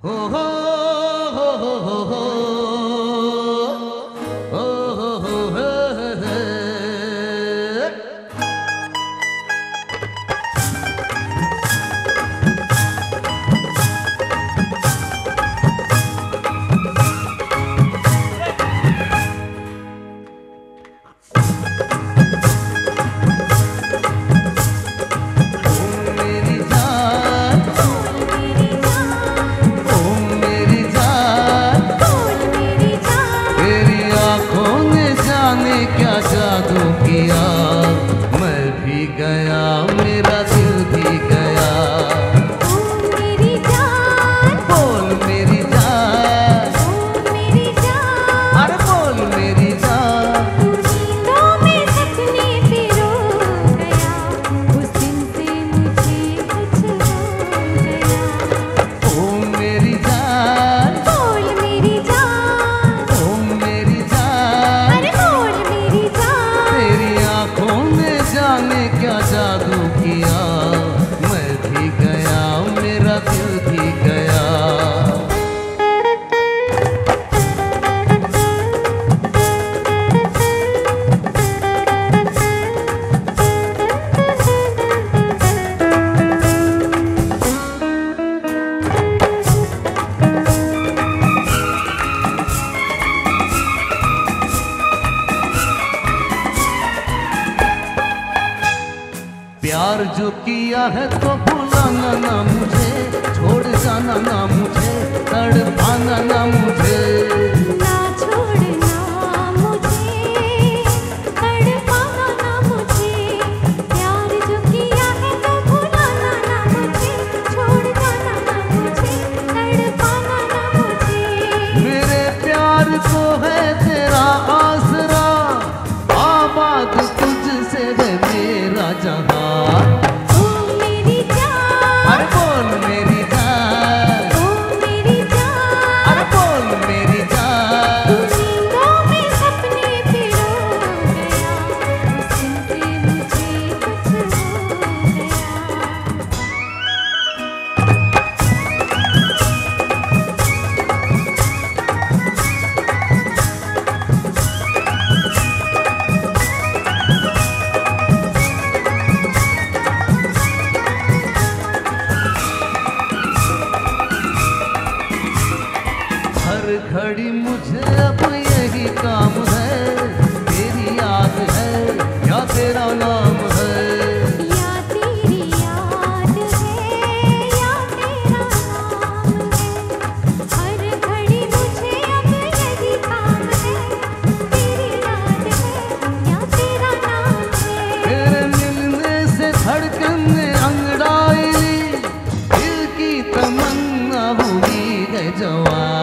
हो हो हो हो हो हो क्या जादू किया, मैं भी गया मेरा दिल भी गया। ओ मेरी जान, बोल मेरी जान, ओ मेरी जान, अरे बोल मेरी जान। तू नींदों में सपने पिरो गया, उस दिन से मुझे कुछ हो गया। ओ मेरी जान, बोल मेरी जान, ओ मेरी जान, अरे बोल मेरी जान। तेरी आंखों ने जाने क्या जादू किया, मैं भी गया मेरा दिल भी गया। प्यार जो किया है तो भुलाना ना मुझे, छोड़ जाना ना मुझे, तड़पाना ना मुझे। ना छोड़ना मुझे, तड़पाना ना मुझे, प्यार जो किया है तो भुलाना ना मुझे, छोड़ जाना ना मुझे, तड़पाना ना मुझे। मेरे प्यार को है तेरा आसरा, आबाद तुझसे है मेरा जहां। ओ मेरी जान, अरे बोल मेरी जान, ओ मेरी जान, अरे बोल मेरी जान। तू नींदों में सपने पिरो गया, उस दिन से मुझे कुछ हो गया। हर घड़ी मुझे अब यही काम है, तेरी याद है या तेरा नाम है। या तेरी याद है या तेरा नाम है, हर घड़ी मुझे अब यही काम है, तेरी याद है या तेरा नाम है। तेरे मिलने से धड़कन ने अंगड़ाई ली, दिल की तमन्ना हुई है जवान।